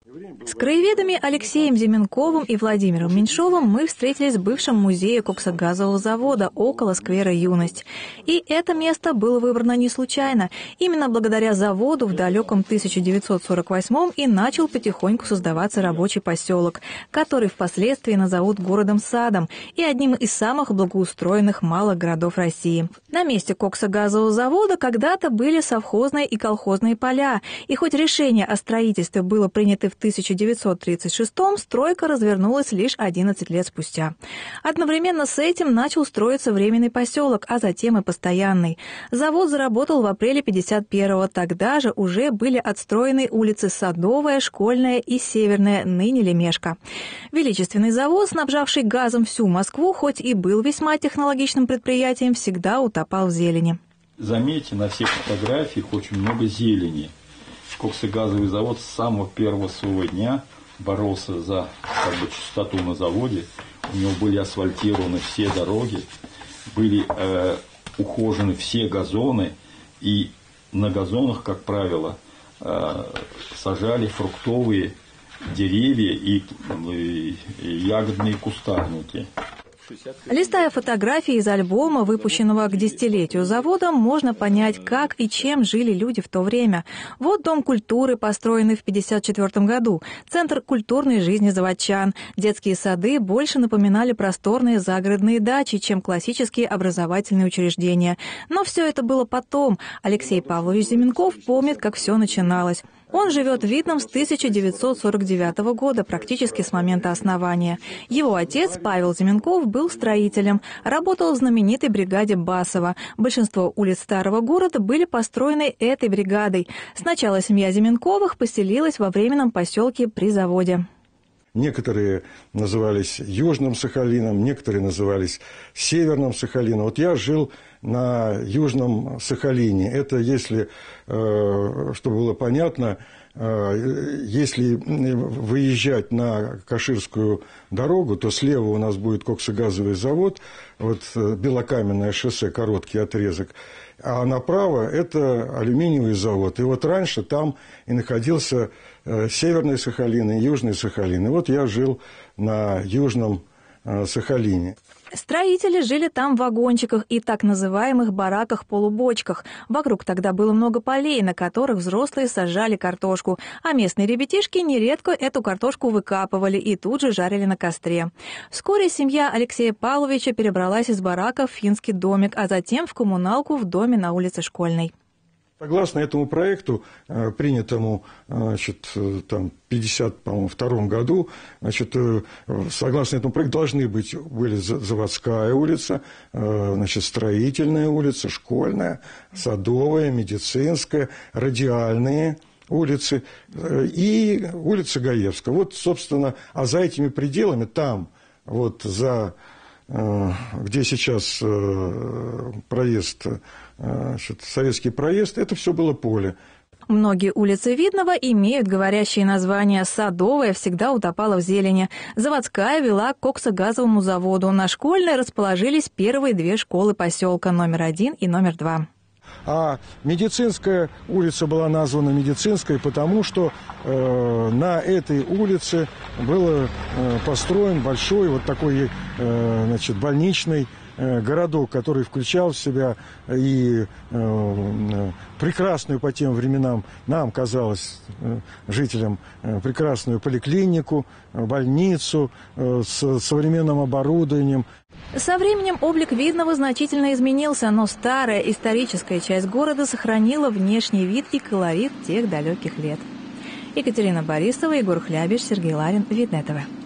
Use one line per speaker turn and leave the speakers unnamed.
С краеведами Алексеем Зименковым и Владимиром Меньшовым мы встретились в бывшем музее коксогазового завода около сквера «Юность». И это место было выбрано не случайно. Именно благодаря заводу в далеком 1948-м и начал потихоньку создаваться рабочий поселок, который впоследствии назовут городом-садом и одним из самых благоустроенных малых городов России. На месте коксогазового завода когда-то были совхозные и колхозные поля, и хоть решение о строительстве было принято в 1936-м, стройка развернулась лишь 11 лет спустя. Одновременно с этим начал строиться временный поселок, а затем и постоянный. Завод заработал в апреле 1951-го. Тогда же уже были отстроены улицы Садовая, Школьная и Северная, ныне Лемешка. Величественный завод, снабжавший газом всю Москву, хоть и был весьма технологичным предприятием, всегда утопал в зелени.
Заметьте, на всех фотографиях очень много зелени. Коксогазовый завод с самого первого своего дня боролся за чистоту на заводе. У него были асфальтированы все дороги, были ухожены все газоны, и на газонах, как правило, сажали фруктовые деревья и ягодные кустарники.
Листая фотографии из альбома, выпущенного к десятилетию завода, можно понять, как и чем жили люди в то время. Вот Дом культуры, построенный в 1954 году, Центр культурной жизни заводчан. Детские сады больше напоминали просторные загородные дачи, чем классические образовательные учреждения. Но все это было потом. Алексей Павлович Зименков помнит, как все начиналось. Он живет в Видном с 1949 года, практически с момента основания. Его отец, Павел Зименков, был строителем, работал в знаменитой бригаде Басова. Большинство улиц старого города были построены этой бригадой. Сначала семья Зименковых поселилась во временном поселке при заводе.
Некоторые назывались Южным Сахалином, некоторые назывались Северным Сахалином. Вот я жил на Южном Сахалине. Это, если, чтобы было понятно, если выезжать на Каширскую дорогу, то слева у нас будет коксогазовый завод, вот Белокаменное шоссе, короткий отрезок, а направо это алюминиевый завод. И вот раньше там и находился Северный Сахалин и Южный Сахалин. И вот я жил на Южном Сахалине.
Строители жили там в вагончиках и так называемых бараках-полубочках. Вокруг тогда было много полей, на которых взрослые сажали картошку, а местные ребятишки нередко эту картошку выкапывали и тут же жарили на костре. Вскоре семья Алексея Павловича перебралась из барака в финский домик, а затем в коммуналку в доме на улице Школьной.
Согласно этому проекту, принятому в 1952 году, согласно этому проекту были Заводская улица, Строительная улица, Школьная, Садовая, Медицинская, Радиальные улицы и улица Гаевская. Вот, собственно, а за этими пределами, там, вот где сейчас проезд, советский проезд, это все было поле.
Многие улицы Видного имеют говорящие названия. Садовая всегда утопала в зелени. Заводская вела к коксогазовому заводу. На Школьной расположились первые две школы поселка, номер 1 и номер 2.
А Медицинская улица была названа Медицинской, потому что на этой улице был построен большой вот такой больничный городок, который включал в себя и прекрасную по тем временам, нам казалось, жителям, прекрасную поликлинику, больницу с современным оборудованием.
Со временем облик Видного значительно изменился, но старая историческая часть города сохранила внешний вид и колорит тех далеких лет. Екатерина Борисова, Егор Хлябиш, Сергей Ларин, Видное ТВ.